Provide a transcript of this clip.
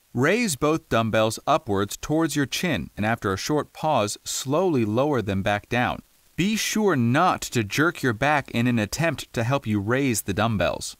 Raise both dumbbells upwards towards your chin, and after a short pause, slowly lower them back down. Be sure not to jerk your back in an attempt to help you raise the dumbbells.